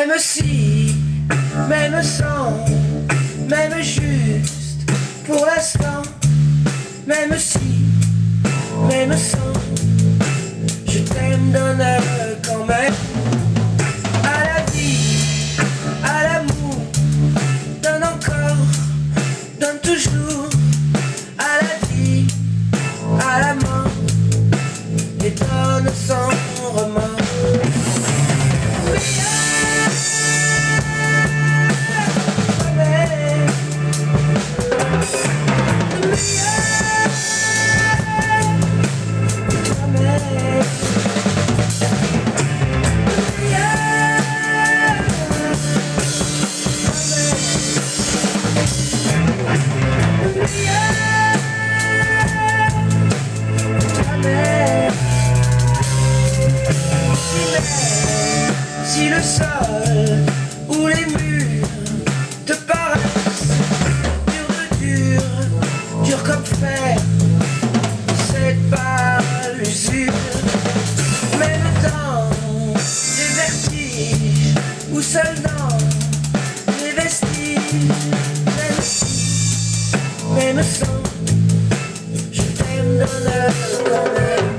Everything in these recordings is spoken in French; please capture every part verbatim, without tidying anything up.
Même si, même sans, même juste pour l'instant. Même si, même sans, je t'aime, donne quand même. À la vie, à l'amour, donne encore, donne toujours. À la vie, à la mort, et donne sans remords. Si le sol ou les murs te paraissent dur de dur, dur comme fer, c'est pas l'usure. Même dans les vertiges ou seul dans les vestiges, même si, même sans, je t'aime, donne quand même.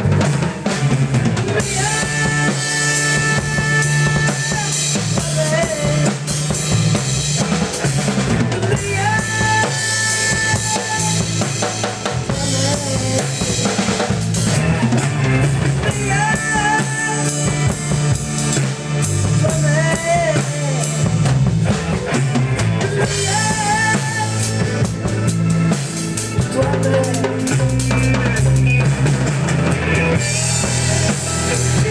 Yeah.